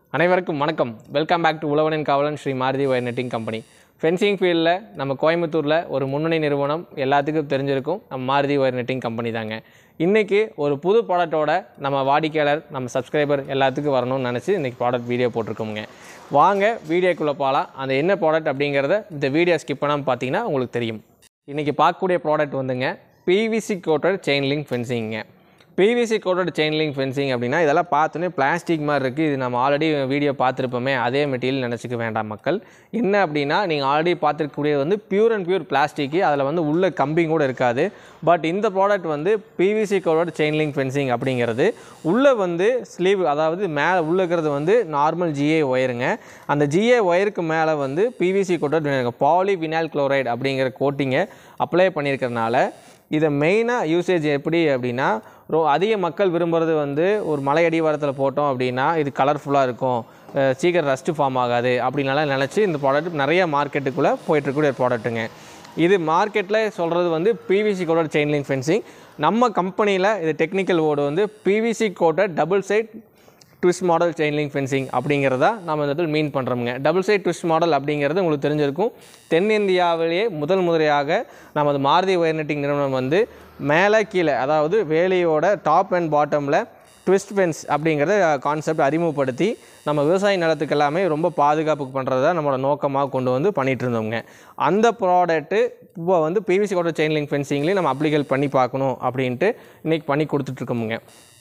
அனைவருக்கும் வணக்கம். Welcome back to உழவனின் காவலன் ஸ்ரீ maruthiwirenetting கம்பெனி. ஃபென்சிங் ஃபீல்டில் நம்ம கோயம்புத்தூரில் ஒரு முன்னணி நிறுவனம் எல்லாத்துக்கும் தெரிஞ்சிருக்கும். நம்ம maruthiwirenetting கம்பெனி தாங்க. இன்றைக்கி ஒரு புது ப்ராடக்டோட நம்ம வாடிக்கையாளர் நம்ம சப்ஸ்கிரைபர் எல்லாத்துக்கும் வரணும்னு நினச்சி இன்றைக்கி ப்ராடக்ட் வீடியோ போட்டிருக்கோங்க. வாங்க வீடியோக்குள்ளே போகலாம். அந்த என்ன ப்ராடக்ட் அப்படிங்கிறத இந்த வீடியோ ஸ்கிப் பண்ணாமல் பார்த்தீங்கன்னா உங்களுக்கு தெரியும். இன்றைக்கி பார்க்கக்கூடிய ப்ராடக்ட் வந்துங்க PVC coated chainlink fencing. PVC coated chainlink fencing அப்படின்னா இதெல்லாம் பார்த்தோன்னே பிளாஸ்டிக் மாதிரி இருக்குது. இது நம்ம ஆல்ரெடி வீடியோ பார்த்துருப்போமே, அதே மெட்டீரியல் நினச்சிக்க வேண்டாம் மக்கள். என்ன அப்படின்னா நீங்கள் ஆல்ரெடி பார்த்துருக்கக்கூடியது வந்து பியூர் அண்ட் பியூர் பிளாஸ்டிக்கு. அதில் வந்து உள்ள கம்பிங் கூட இருக்காது. பட் இந்த ப்ராடக்ட் வந்து PVC coated chainlink fencing அப்படிங்கிறது உள்ளே வந்து ஸ்லீவ், அதாவது மேலே உள்ளுக்கிறது வந்து நார்மல் GA ஒயருங்க. அந்த GA ஒயருக்கு மேலே வந்து PVC coated பாலிவினைல் குளோரைடு அப்படிங்கிற கோட்டிங்கை அப்ளை பண்ணியிருக்கிறதுனால இதை மெயினாக யூசேஜ் எப்படி அப்படின்னா, அதிக மக்கள் விரும்புகிறது வந்து ஒரு மலை அடிவாரத்தில் போட்டோம் அப்படின்னா இது கலர்ஃபுல்லாக இருக்கும், சீக்கிரம் ரஸ்ட்டு ஃபார்ம் ஆகாது அப்படின்னால நினச்சி இந்த ப்ராடக்ட் நிறைய மார்க்கெட்டுக்குள்ளே போயிட்டுருக்கூடிய ப்ராடக்ட்டுங்க. இது மார்க்கெட்டில் சொல்கிறது வந்து PVC coated chainlink fencing. நம்ம கம்பெனியில் இது டெக்னிக்கல் வேர்டு வந்து PVC coated double side twist model chainlink fencing அப்படிங்கிறத நம்ம இந்த இடத்துல மீன் பண்ணுறோமுங்க. டபுள் சைட் ட்விஸ்ட் மாடல் அப்படிங்கிறது உங்களுக்கு தெரிஞ்சிருக்கும். தென்னிந்தியாவிலேயே முதல் நமது maruthiwirenetting நிறுவனம் வந்து மேலே கீழே, அதாவது வேலியோட டாப் அண்ட் பாட்டமில் ட்விஸ்ட் ஃபென்ஸ் அப்படிங்கிறத கான்செப்ட் அறிமுகப்படுத்தி நம்ம விவசாய நிலத்துக்கு எல்லாமே ரொம்ப பாதுகாப்பு பண்ணுறத நம்மளோட நோக்கமாக கொண்டு வந்து பண்ணிகிட்டு இருந்தோங்க. அந்த ப்ராடக்ட்டு இப்போ வந்து PVC coated chainlink fencingலேயும் நம்ம அப்ளிகேட் பண்ணி பார்க்கணும் அப்படின்ட்டு இன்றைக்கி பண்ணி கொடுத்துட்ருக்கோமுங்க.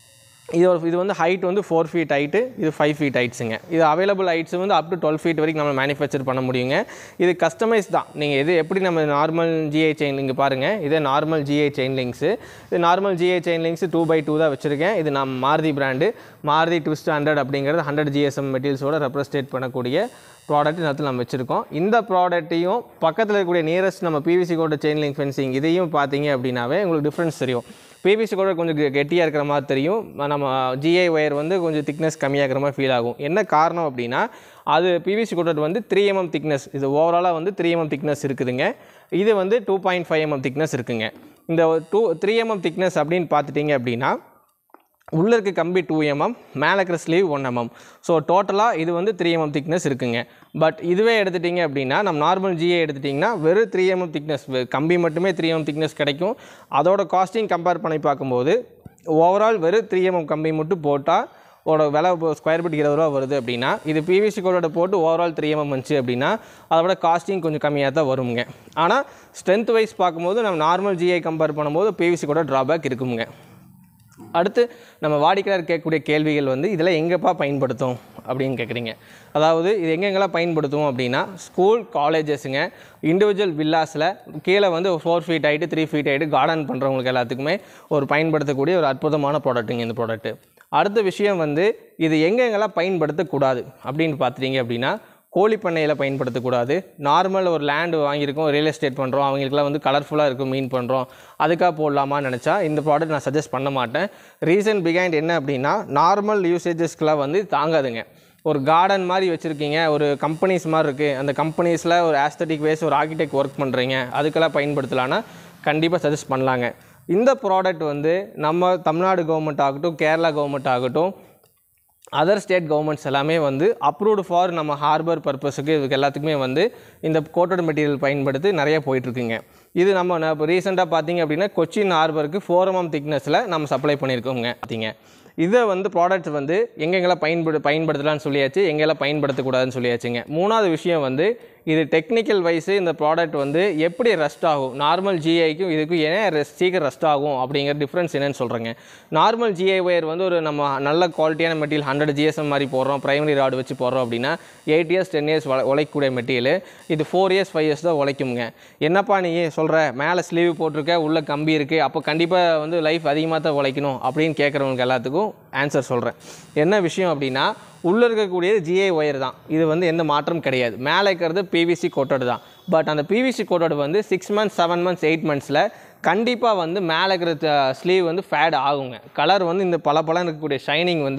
இது வந்து ஹைட் வந்து 4 feet ஹைட்டு, இது 5 feet ஹைட்ஸுங்க. இது அவைலபிள் ஹைட்ஸ் வந்து அப் டு 12 feet வரைக்கும் நம்ம மேனுஃபேக்சர் பண்ண முடியுங்க. இது கஸ்டமைஸ் தான். நீங்கள் இது எப்படி நம்ம நார்மல் GA செயின்லிங்க் பாருங்கள், இது நார்மல் GA செயின்லிங்க்ஸு. இது நார்மல் GA செயின்லிங்க்ஸ் 2x2 தான் வச்சுருக்கேன். இது நம்ம மாருதி பிராண்டு மாருதி ட்விஸ்ட் 100 அப்படிங்கிறது 100 GSM மெட்டீரியல்ஸோட ரெப்ரசன்டேட் பண்ணக்கூடிய ப்ராடக்ட் நேரத்தில் நம்ம வச்சுருக்கோம். இந்த ப்ராடக்ட்டையும் பக்கத்தில் இருக்கக்கூடிய நியரஸ்ட் நம்ம PVC coated chainlink fencing இதையும் பார்த்தீங்க அப்படின்னாவே உங்களுக்கு டிஃப்ரென்ஸ் தெரியும். PVC coated கொஞ்சம் கெட்டியாக இருக்கிற மாதிரி தெரியும். நம்ம GA ஒயர் வந்து கொஞ்சம் திக்னஸ் கம்மியாக இருக்கிற மாதிரி ஃபீல் ஆகும். என்ன காரணம் அப்படின்னா, அது PVC coated வந்து 3 mm திக்னஸ், இது ஓவராலாக வந்து 3 mm திக்னஸ் இருக்குதுங்க. இது வந்து 2.5 mm திக்னஸ் இருக்குங்க. இந்த 3 mm திக்னஸ் அப்படின்னு பார்த்துட்டிங்க அப்படின்னா உள்ளே இருக்க கம்பி 2 mm, மேலே இருக்கிற ஸ்லீவ் 1 mm. ஸோ டோட்டலாக இது வந்து 3 mm திக்னஸ் இருக்குங்க. பட் இதுவே எடுத்துட்டிங்க அப்படின்னா நம்ம நார்மல் GA எடுத்துட்டிங்கன்னா வெறும் 3 mm திக்னஸ், கம்பி மட்டுமே 3 mm திக்னஸ் கிடைக்கும். அதோட காஸ்டிங் கம்பேர் பண்ணி பார்க்கும்போது ஓவரால் வெறும் 3 mm கம்பி மட்டும் போட்டால் விலை ஸ்கொயர் ஃபீட் 20 ரூபா வருது அப்படின்னா, இது PVC coated போட்டு ஓவரால் 3 mm வந்துச்சு அப்படின்னா அதோட காஸ்டிங் கொஞ்சம் கம்மியாக தான் வருங்க. ஆனால் ஸ்ட்ரென்த் வைஸ் பார்க்கும்போது நம்ம நார்மல் GA கம்பேர் பண்ணும்போது PVC coated ட்ராபேக் இருக்குங்க. அடுத்து நம்ம வாடிக்கையாளர் கேட்கக்கூடிய கேள்விகள் வந்து இதில் எங்கேப்பா பயன்படுத்தும் அப்படின்னு கேட்குறீங்க. அதாவது இது எங்கெங்கெல்லாம் பயன்படுத்தும் அப்படின்னா, ஸ்கூல் காலேஜஸுங்க, இண்டிவிஜுவல் வில்லாஸில் கீழே வந்து 4 feet height 3 feet height garden பண்ணுறவங்களுக்கு எல்லாத்துக்குமே ஒரு பயன்படுத்தக்கூடிய ஒரு அற்புதமான ப்ராடக்ட்டுங்க இந்த ப்ராடக்ட்டு. அடுத்த விஷயம் வந்து இது எங்கெங்கெல்லாம் பயன்படுத்தக்கூடாது அப்படின்னு பார்த்துட்டிங்க அப்படின்னா, கோழி பண்ணையில் பயன்படுத்தக்கூடாது. நார்மல் ஒரு லேண்டு வாங்கியிருக்கோம், ரியல் எஸ்டேட் பண்ணுறோம், அவங்களுக்குலாம் வந்து கலர்ஃபுல்லாக இருக்கும் மீன் பண்ணுறோம், அதுக்காக போடலாமான்னு நினச்சா இந்த ப்ராடக்ட் நான் சஜஸ்ட் பண்ண மாட்டேன். ரீசன் பிஹைண்ட் என்ன அப்படின்னா, நார்மல் யூசேஜஸ்க்கெலாம் வந்து தாங்காதுங்க. ஒரு கார்டன் மாதிரி வச்சுருக்கீங்க, ஒரு கம்பெனிஸ் மாதிரி இருக்குது, அந்த கம்பெனிஸில் ஒரு ஆஸ்தட்டிக் வேஸ் ஒரு ஆர்கிடெக்ட் ஒர்க் பண்ணுறீங்க, அதுக்கெல்லாம் பயன்படுத்தலான்னா கண்டிப்பாக சஜஸ்ட் பண்ணலாங்க. இந்த ப்ராடக்ட் வந்து நம்ம தமிழ்நாடு கவர்மெண்ட் ஆகட்டும், கேரளா கவர்மெண்ட் ஆகட்டும், அதர் ஸ்டேட் கவர்மெண்ட்ஸ் எல்லாமே வந்து அப்ரூவ்டு ஃபார் நம்ம ஹார்பர் பர்பஸுக்கு இதுக்கு எல்லாத்துக்குமே வந்து இந்த கோட்டட் மெட்டீரியல் பயன்படுத்தி நிறைய போயிட்டுருக்குங்க. இது நம்ம இப்போ ரீசெண்டாக பார்த்தீங்க அப்படின்னா கொச்சின் ஹார்பருக்கு 4 mm திக்னஸில் நம்ம சப்ளை பண்ணியிருக்கோங்க. பார்த்தீங்க இதை வந்து ப்ராடக்ட்ஸ் வந்து எங்கெங்கெல்லாம் பயன்படுத்தலான்னு சொல்லியாச்சு, எங்கெல்லாம் பயன்படுத்தக்கூடாதுன்னு சொல்லியாச்சுங்க. மூணாவது விஷயம் வந்து இது டெக்னிக்கல் வைஸு இந்த ப்ராடக்ட் வந்து எப்படி ரஸ்ட் ஆகும், நார்மல் GAக்கும் இதுக்கும் ஏன் சீக்கிரம் ரஸ்ட் ஆகும் அப்படிங்கிற டிஃப்ரென்ஸ் என்னென்னு சொல்கிறேங்க. நார்மல் GA ஒயர் வந்து ஒரு நம்ம நல்ல குவாலிட்டியான மெட்டீரியல் 100 GSM மாதிரி போடுறோம், பிரைமரி ராடு வச்சு போடுறோம் அப்படின்னா 8 years 10 years உழைக்கக்கூடிய மெட்டீரியல். இது 4 years 5 years தான் உழைக்குங்க. என்னப்பா நீ சொல்கிற, மேலே ஸ்லீவ் போட்டிருக்க, உள்ள கம்பி இருக்குது, அப்போ கண்டிப்பாக வந்து லைஃப் அதிகமாக தான் உழைக்கணும் அப்படின்னு கேட்குறவங்களுக்கு எல்லாத்துக்கும் ஆன்சர் சொல்கிறேன். என்ன விஷயம் அப்படின்னா, உள்ளே இருக்கக்கூடியது GA ஒயர் தான், இது வந்து எந்த மாற்றம் கிடையாது. மேலே இருக்கிறது PVC coated தான். பட் அந்த PVC coated வந்து 6 months 7 months 8 monthஸில் கண்டிப்பாக வந்து மேலே இருக்கிற ஸ்லீவ் வந்து ஃபேட் ஆகுங்க. கலர் வந்து இந்த பல இருக்கக்கூடிய ஷைனிங் வந்து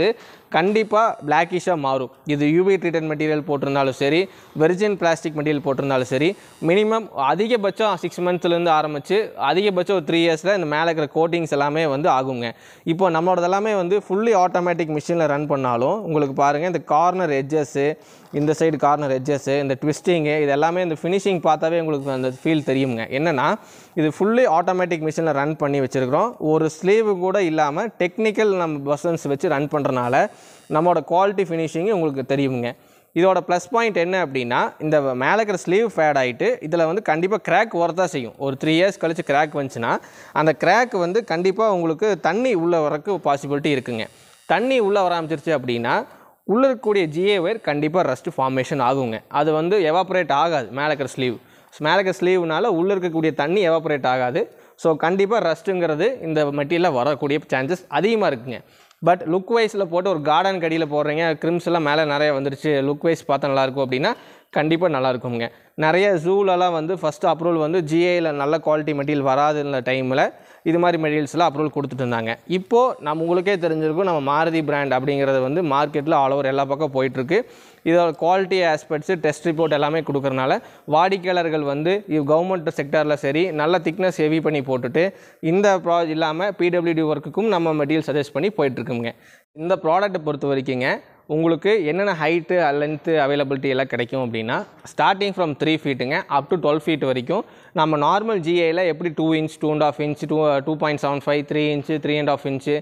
கண்டிப்பாக பிளாக்கிஷாக மாறும். இது யூவி ட்ரீட்டட் மெட்டீரியல் போட்டிருந்தாலும் சரி, வெர்ஜின் பிளாஸ்டிக் மெட்டீரியல் போட்டிருந்தாலும் சரி, மினிமம் அதிகபட்சம் 6 மந்த்ஸ்லேருந்து ஆரம்பித்து அதிகபட்சம் ஒரு 3 இயர்ஸில் இந்த மேலே இருக்கிற கோட்டிங்ஸ் எல்லாமே வந்து ஆகுங்க. இப்போ நம்மளோட எல்லாமே வந்து ஃபுல்லி ஆட்டோமேட்டிக் மிஷினில் ரன் பண்ணாலும் உங்களுக்கு பாருங்கள், இந்த கார்னர் எட்ஜஸ்ஸு, இந்த சைடு கார்னர் எட்ஜஸ்ஸு, இந்த ட்விஸ்டிங்கு, இது எல்லாமே இந்த ஃபினிஷிங் பார்த்தாவே உங்களுக்கு அந்த ஃபீல் தெரியுங்க. என்னென்னா இது ஃபுல்லி ஆட்டோமேட்டிக் மிஷினில் ரன் பண்ணி வச்சுருக்கிறோம். ஒரு ஸ்லீவு கூட இல்லாமல் டெக்னிக்கல் நம்ம பர்சன்ஸ் வச்சு ரன் பண்ணுறனால நம்மளோட குவாலிட்டி ஃபினிஷிங்கு உங்களுக்கு தெரியுங்க. இதோட ப்ளஸ் பாயிண்ட் என்ன அப்படின்னா, இந்த மேலே இருக்கிற ஸ்லீவ் ஃபேட் ஆகிட்டு இதில் வந்து கண்டிப்பாக கிராக் வரதா செய்யும். ஒரு 3 இயர்ஸ் கழித்து கிராக் வந்துச்சுன்னா அந்த கிராக் வந்து கண்டிப்பாக உங்களுக்கு தண்ணி உள்ளே வரக்கு பாசிபிலிட்டி இருக்குங்க. தண்ணி உள்ளே வர ஆரம்பிச்சிருச்சு அப்படின்னா உள்ளே இருக்கக்கூடிய ஜிஏ ஒயர் கண்டிப்பாக ரஸ்ட் ஃபார்மேஷன் ஆகுங்க. அது வந்து எவாப்ரேட் ஆகாது. மேலே இருக்கிற ஸ்லீவ்னால உள்ளே இருக்கக்கூடிய தண்ணி எவாப்ரேட் ஆகாது. ஸோ கண்டிப்பாக ரஸ்ட்டுங்கிறது இந்த மெட்டீரியலில் வரக்கூடிய சான்சஸ் அதிகமாக இருக்குங்க. பட் லுக் வைஸில் போட்டு ஒரு கார்டன் கடியில் போடுறீங்க, க்ரிம்ஸ் எல்லாம் மேலே நிறைய வந்துருச்சு, லுக் வைஸ் பார்த்தா நல்லாயிருக்கும் அப்படின்னா கண்டிப்பாக நல்லாயிருக்குங்க. நிறைய ஜூலெல்லாம் வந்து ஃபஸ்ட்டு அப்ரூவல் வந்து ஜிஏயில் நல்ல குவாலிட்டி மெட்டீரியல் வராதுன்ற டைமில் இது மாதிரி மெட்டீரியல்ஸ்லாம் அப்ரூவல் கொடுத்துட்டு இருந்தாங்க. இப்போது நம்ம உங்களுக்கே தெரிஞ்சிருக்கும், நம்ம மாருதி பிராண்ட் அப்படிங்கிறது வந்து மார்க்கெட்டில் ஆல் ஓவர் எல்லா பக்கம் போயிட்டுருக்கு. இதோட குவாலிட்டி ஆஸ்பெக்ட்ஸு டெஸ்ட் ரிப்போர்ட் எல்லாமே கொடுக்குறனால வாடிக்கையாளர்கள் வந்து கவர்மெண்ட் செக்டாரில் சரி நல்ல திக்னஸ் ஹெவி பண்ணி போட்டுட்டு இந்த ப்ராஜெக்ட் இல்லாமல் பிடபிள்யூடி ஒர்க்குக்கும் நம்ம மெட்டீரியல் சஜஸ்ட் பண்ணி போயிட்டுருக்குங்க. இந்த ப்ராடக்ட்டை பொறுத்த வரைக்குங்க உங்களுக்கு என்னென்ன ஹைட்டு லென்த்து அவைலபிலிட்டி எல்லாம் கிடைக்கும் அப்படின்னா, ஸ்டார்டிங் ஃப்ரம் 3 ஃபீட்டுங்க அப் டு 12 ஃபீட் வரைக்கும் நம்ம நார்மல் ஜிஏயில் எப்படி 2 inch 2.5 inch 2.75 3 inch 3.5 inch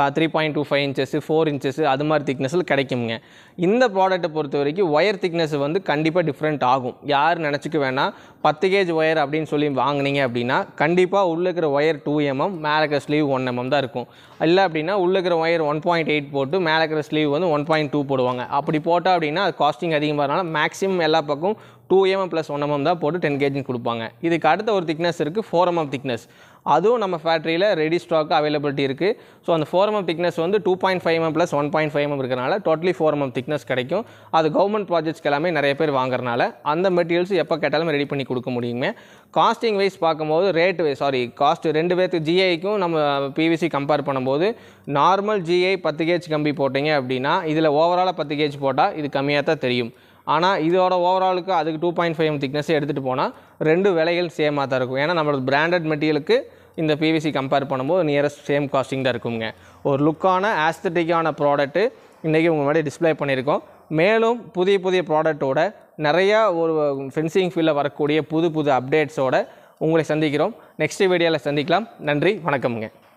3.25 inches 4 inches அது மாதிரி திக்னஸில் கிடைக்குங்க. இந்த ப்ராடக்ட்டை பொறுத்த வரைக்கும் ஒயர் திக்னஸ் வந்து கண்டிப்பாக டிஃப்ரெண்ட் ஆகும். யார் நினச்சிக்க வேணால் 10 கேஜ் ஒயர் அப்படின்னு சொல்லி வாங்கினீங்க அப்படின்னா கண்டிப்பாக உள்ளே இருக்கிற ஒயர் 2 mm, மேலே இருக்கிற ஸ்லீவ் 1 mm தான் இருக்கும். இல்லை அப்படின்னா உள்ளே இருக்கிற ஒயர் 1.8 போட்டு மேலே இருக்கிற ஸ்லீவ் வந்து 1.2 போடுவாங்க. அப்படி போட்டால் அப்படின்னா அது காஸ்டிங் அதிகமாகறனால மேக்ஸிமம் எல்லா பக்கம் 2 mm + 1 mm தான் போட்டு 10 kg கொடுப்பாங்க. இதுக்கு அடுத்த ஒரு திக்னஸ் இருக்குது 4 mm திக்னஸ். அதுவும் நம்ம ஃபேக்ட்ரியில் ரெடி ஸ்டாக் அவைலபிலிட்டி இருக்குது. ஸோ அந்த 4 mm திக்னஸ் வந்து 2.5 mm + 1.5 mm இருக்கிறனால டோட்டலி 4 mm திக்னஸ் கிடைக்கும். அது கவர்மெண்ட் ப்ராஜெக்ட்ஸ்க்கு எல்லாமே நிறைய பேர் வாங்குறனால அந்த மெட்டீரியல்ஸ் எப்போ கேட்டாலும் ரெடி பண்ணி கொடுக்க முடியுங்க. காஸ்டிங் வைஸ் பார்க்கும்போது காஸ்ட் 2 பேருக்கு ஜிஐக்கும் நம்ம பிவிசி கம்பேர் பண்ணும்போது நார்மல் ஜிஐ 10 கேஜ் கம்பி போட்டிங்க அப்படின்னா இதில் ஓவராலாக 10 கேஜ் போட்டால் இது கம்மியாக தான் தெரியும். ஆனால் இதோட ஓவராலுக்கு அதுக்கு 2.5 mm திக்னஸே எடுத்துகிட்டு போனால் 2 விலைகள் சேமாக தான் இருக்கும். ஏன்னா நம்மளோட பிராண்டட் மெட்டீரியலுக்கு இந்த பிவிசி கம்பேர் பண்ணும்போது நியரஸ்ட் சேம் காஸ்டிங் தான் இருக்குங்க. ஒரு லுக்கான ஆஸ்தட்டிக்கான ப்ராடக்ட்டு இன்றைக்கி உங்கள் முன்னாடி டிஸ்பிளே பண்ணியிருக்கோம். மேலும் புதிய ப்ராடக்ட்டோட நிறையா ஒரு ஃபென்சிங் ஃபீல்டில் வரக்கூடிய புது அப்டேட்ஸோடு உங்களை சந்திக்கிறோம். நெக்ஸ்ட் வீடியோவில் சந்திக்கலாம். நன்றி, வணக்கம்ங்க.